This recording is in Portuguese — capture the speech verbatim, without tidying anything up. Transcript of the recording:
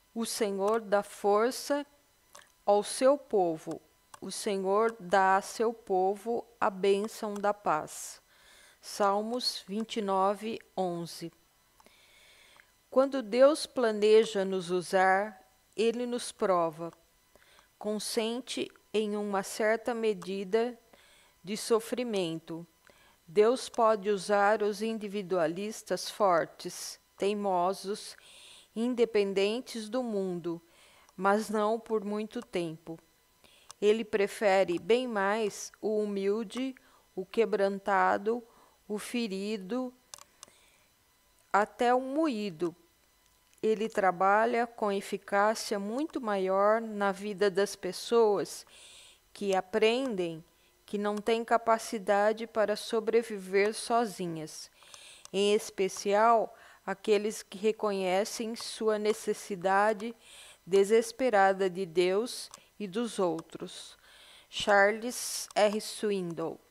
O Senhor dá força ao seu povo. O Senhor dá a seu povo a bênção da paz. Salmos vinte e nove, onze. Quando Deus planeja nos usar, Ele nos prova. Consente em uma certa medida de sofrimento. Deus pode usar os individualistas fortes, teimosos, independentes do mundo, mas não por muito tempo. Ele prefere bem mais o humilde, o quebrantado, o ferido, até o moído. Ele trabalha com eficácia muito maior na vida das pessoas que aprendem que não têm capacidade para sobreviver sozinhas, em especial aqueles que reconhecem sua necessidade desesperada de Deus e dos outros. Charles R. Swindoll.